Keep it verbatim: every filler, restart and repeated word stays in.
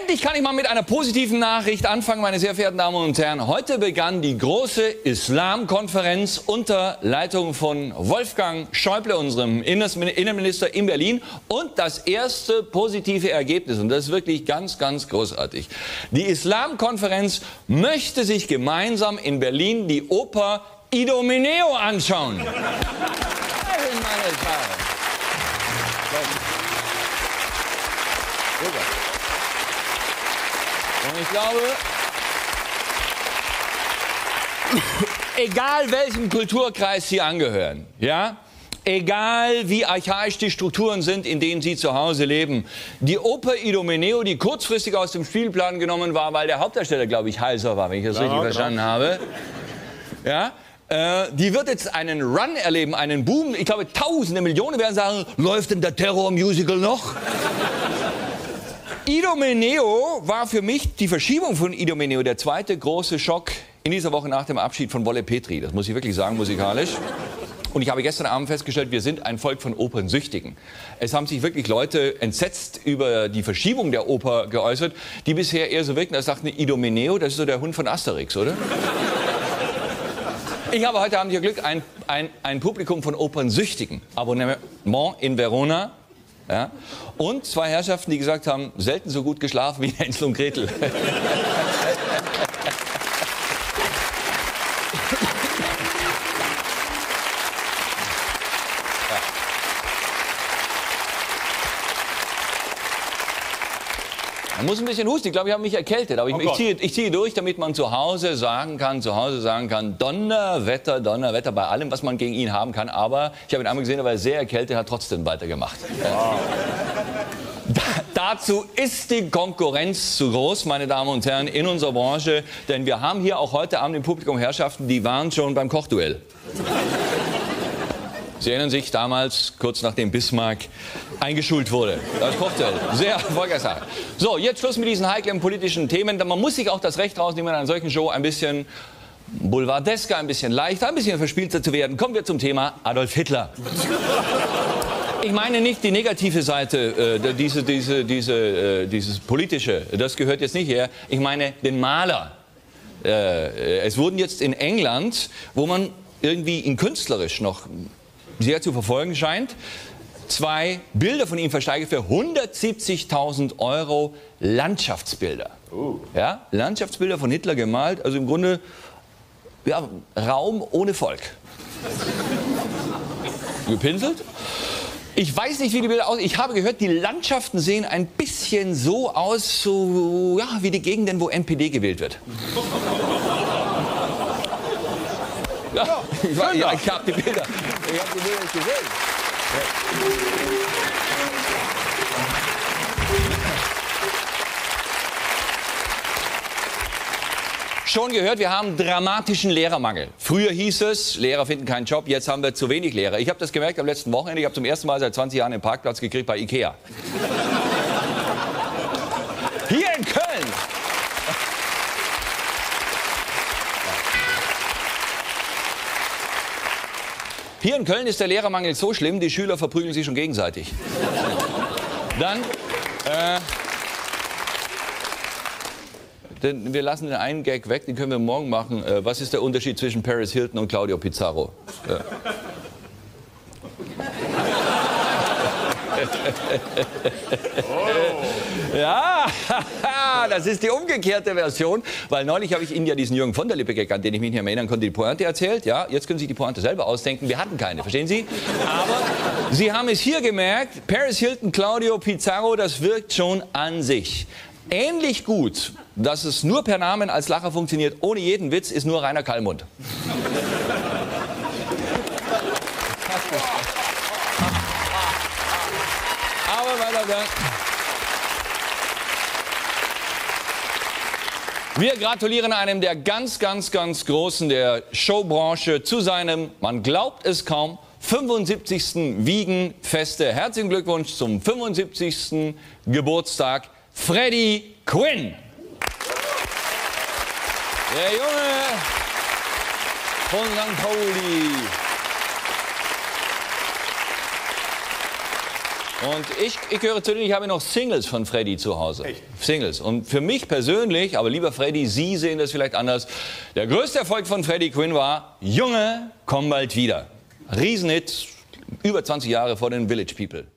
Endlich kann ich mal mit einer positiven Nachricht anfangen, meine sehr verehrten Damen und Herren. Heute begann die große Islamkonferenz unter Leitung von Wolfgang Schäuble, unserem Innenminister, in Berlin. Und das erste positive Ergebnis, und das ist wirklich ganz, ganz großartig. Die Islamkonferenz möchte sich gemeinsam in Berlin die Oper Idomeneo anschauen. Meine Damen. Und ich glaube, egal welchem Kulturkreis Sie angehören, ja, egal wie archaisch die Strukturen sind, in denen Sie zu Hause leben, die Oper Idomeneo, die kurzfristig aus dem Spielplan genommen war, weil der Hauptdarsteller, glaube ich, heiser war, wenn ich das ja, richtig genau. verstanden habe, ja, äh, die wird jetzt einen Run erleben, einen Boom. Ich glaube, Tausende, Millionen werden sagen, läuft denn der Terror-Musical noch? Idomeneo war für mich, die Verschiebung von Idomeneo, der zweite große Schock in dieser Woche nach dem Abschied von Wolle Petri. Das muss ich wirklich sagen, musikalisch. Und ich habe gestern Abend festgestellt, wir sind ein Volk von Opernsüchtigen. Es haben sich wirklich Leute entsetzt über die Verschiebung der Oper geäußert, die bisher eher so wirkten, als sagten, Idomeneo, das ist so der Hund von Asterix, oder? Ich habe heute Abend hier Glück, ein, ein, ein Publikum von Opernsüchtigen. Abonnement in Verona. Ja? Und zwei Herrschaften, die gesagt haben, selten so gut geschlafen wie Hänsel und Gretel. Man muss ein bisschen husten. Ich glaube, ich habe mich erkältet. Aber ich, oh ich, ziehe, ich ziehe durch, damit man zu Hause sagen kann, zu Hause sagen kann, Donnerwetter, Donnerwetter, bei allem, was man gegen ihn haben kann. Aber ich habe ihn einmal gesehen, er war sehr erkältet, hat trotzdem weitergemacht. Wow. Da, dazu ist die Konkurrenz zu groß, meine Damen und Herren, in unserer Branche. Denn wir haben hier auch heute Abend im Publikum Herrschaften, die waren schon beim Kochduell. Sie erinnern sich damals, kurz nachdem Bismarck eingeschult wurde. Das Kochduell. Sehr erfolgreich. So, jetzt Schluss mit diesen heiklen politischen Themen. Man muss sich auch das Recht rausnehmen, in einer solchen Show ein bisschen boulevardesker, ein bisschen leichter, ein bisschen verspielter zu werden. Kommen wir zum Thema Adolf Hitler. Ich meine nicht die negative Seite, äh, diese, diese, diese, äh, dieses politische, das gehört jetzt nicht her. Ich meine den Maler. Äh, es wurden jetzt in England, wo man irgendwie ihn künstlerisch noch sehr zu verfolgen scheint, zwei Bilder von ihm versteigert für hundertsiebzigtausend Euro Landschaftsbilder. Uh. Ja, Landschaftsbilder von Hitler gemalt, also im Grunde ja, Raum ohne Volk. Gepinselt. Ich weiß nicht, wie die Bilder aussehen. Ich habe gehört, die Landschaften sehen ein bisschen so aus, so, ja, wie die Gegenden, wo N P D gewählt wird. Ja, ich, war, ja, ich habe die Bilder. Ich habe die Bilder nicht gesehen. Ja. Schon gehört, wir haben dramatischen Lehrermangel. Früher hieß es, Lehrer finden keinen Job, jetzt haben wir zu wenig Lehrer. Ich habe das gemerkt am letzten Wochenende. Ich habe zum ersten Mal seit zwanzig Jahren einen Parkplatz gekriegt bei Ikea. Hier in Köln. Hier in Köln ist der Lehrermangel so schlimm, die Schüler verprügeln sich schon gegenseitig. Dann, äh, denn wir lassen den einen Gag weg, den können wir morgen machen. Äh, was ist der Unterschied zwischen Paris Hilton und Claudio Pizarro? Ja. Ja, das ist die umgekehrte Version, weil neulich habe ich Ihnen ja diesen Jürgen von der Lippe Gag, an den ich mich nicht mehr erinnern konnte, die Pointe erzählt. Ja, jetzt können Sie die Pointe selber ausdenken. Wir hatten keine, verstehen Sie? Aber Sie haben es hier gemerkt, Paris Hilton, Claudio Pizarro, das wirkt schon an sich. Ähnlich gut, dass es nur per Namen als Lacher funktioniert, ohne jeden Witz, ist nur Rainer Kallmund. Aber weiter dann. Wir gratulieren einem der ganz, ganz, ganz Großen der Showbranche zu seinem, man glaubt es kaum, fünfundsiebzigsten Wiegenfeste. Herzlichen Glückwunsch zum fünfundsiebzigsten Geburtstag, Freddie Quinn. Der Junge von Sankt Pauli. Und ich, ich gehöre zu denen, ich habe noch Singles von Freddie zu Hause. Echt? Singles. Und für mich persönlich, aber lieber Freddie, Sie sehen das vielleicht anders, der größte Erfolg von Freddie Quinn war Junge, komm bald wieder. Riesenhit, über zwanzig Jahre vor den Village People.